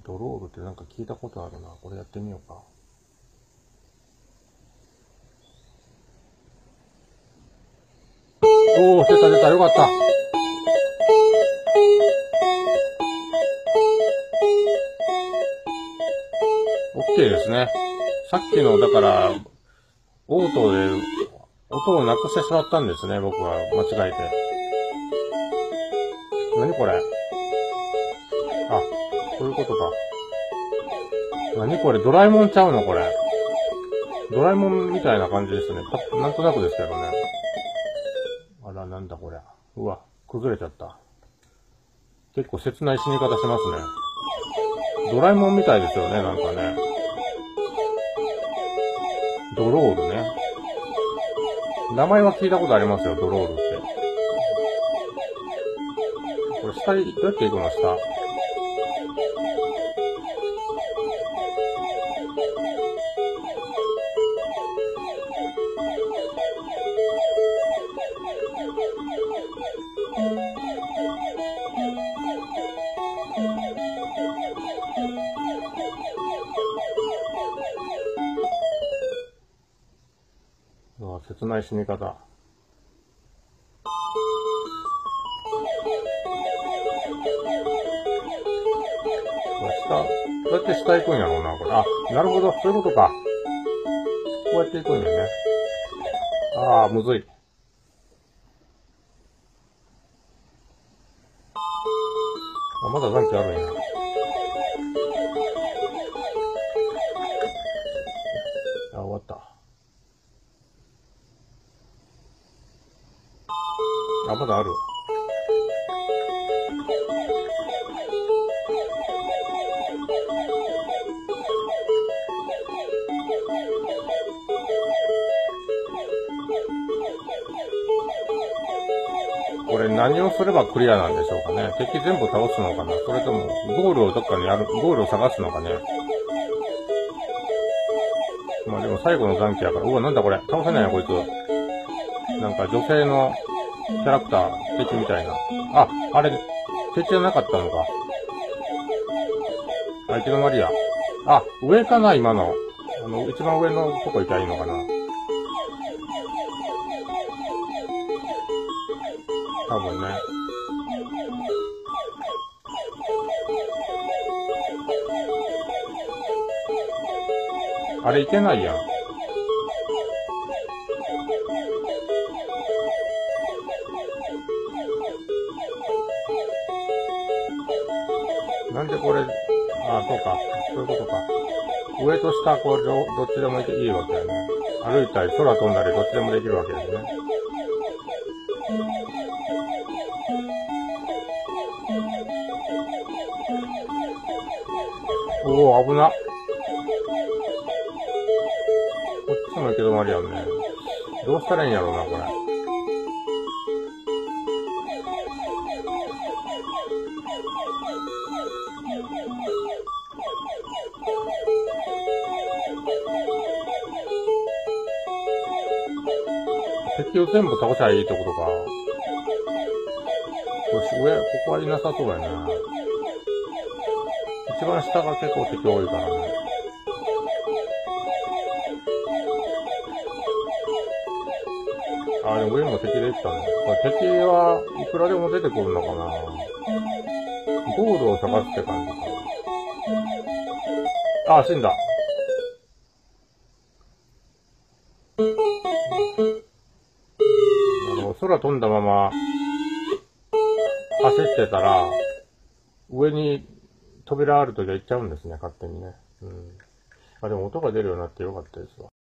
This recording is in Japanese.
ドロールってなんか聞いたことあるな。これやってみようか。おー、出た出た、よかった。OK ですね。さっきの、だから、オートで音をなくしてしまったんですね、僕は間違えて。何これ？あ、そういうことか。何これ？ドラえもんちゃうのこれ。ドラえもんみたいな感じですね。なんとなくですけどね。あら、なんだこれ。うわ、崩れちゃった。結構切ない死に方しますね。ドラえもんみたいですよね、なんかね。ドロールね。名前は聞いたことありますよ、ドロールって。これ下に、どうやって行くの下。うわ、切ない死に方。これ下、どうやって下行くんやろうな、これ。あ、なるほど、そういうことか。こうやって行くんやね。ああ、むずい。あ、まだ残機あるんや。あ、終わった。あ、まだある。これ何をすればクリアなんでしょうかね。敵全部倒すのかな、それともゴールをどっかにゴールを探すのかね。まあでも最後の残機やから。うわ、なんだこれ。倒せないよ、こいつ。なんか女性のキャラクター、敵みたいな。あ、あれ、敵じゃなかったのか。あ、いつの間にや。あ、上かな、今の。一番上のとこ行きゃいいのかな。多分ね。あれいけないやん。なんでこれ、あ、そうか。そういうことか。上と下、こう、どっちでもいいわけやね。歩いたり、空飛んだり、どっちでもできるわけですね。おお、危な。こっちも行き止まりやんね。どうしたらいいんやろうな、これ。敵を全部倒しゃいいってことか。ここはいなさそうやな。一番下が結構敵多いからね。あ、でも上にも敵できたね。これ敵はいくらでも出てくるのかな。ゴールを探すって感じか。あ、死んだ。空飛んだまま走ってたら、上に扉あるときは行っちゃうんですね、勝手にね。うん。あ、でも音が出るようになってよかったですわ。